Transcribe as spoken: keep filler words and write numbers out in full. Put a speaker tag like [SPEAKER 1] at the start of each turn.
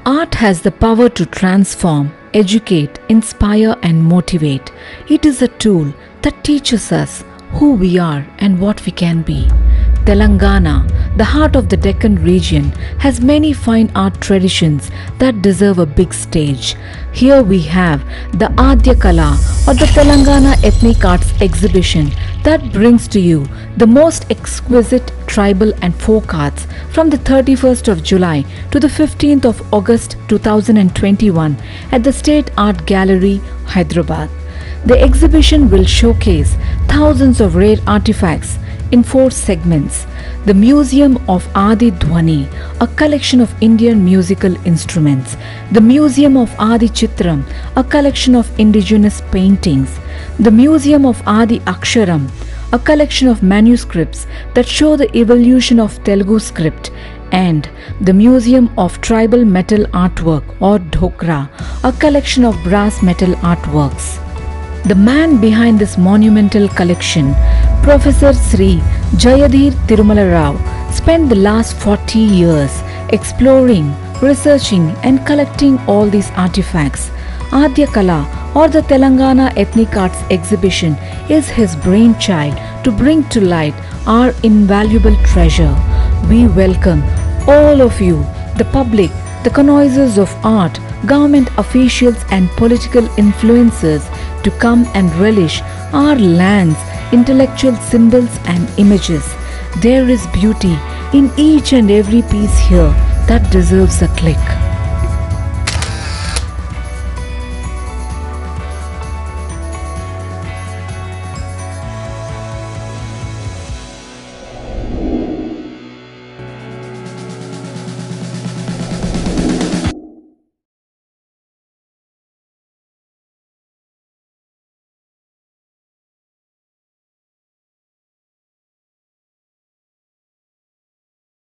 [SPEAKER 1] Art has the power to transform, educate, inspire and motivate. It is a tool that teaches us who we are and what we can be. Telangana, the heart of the Deccan region, has many fine art traditions that deserve a big stage. Here we have the Adya Kala or the Telangana Ethnic Arts exhibition that brings to you the most exquisite tribal and folk arts from the thirty-first of July to the fifteenth of August two thousand twenty-one at the State Art Gallery, Hyderabad. The exhibition will showcase thousands of rare artifacts in four segments. The Museum of Adi Dhwani, a collection of Indian musical instruments. The Museum of Adi Chitram, a collection of indigenous paintings. The Museum of Adi Aksharam, a collection of manuscripts that show the evolution of Telugu script. And the Museum of Tribal Metal Artwork or Dhokra, a collection of brass metal artworks. The man behind this monumental collection, Professor Sri Jayadhir Tirumala Rao, spent the last forty years exploring, researching and collecting all these artifacts. Adya Kala or the Telangana Ethnic Arts exhibition is his brainchild to bring to light our invaluable treasure. We welcome all of you, the public, the connoisseurs of art, government officials and political influencers to come and relish our land's intellectual symbols and images. There is beauty in each and every piece here that deserves a click.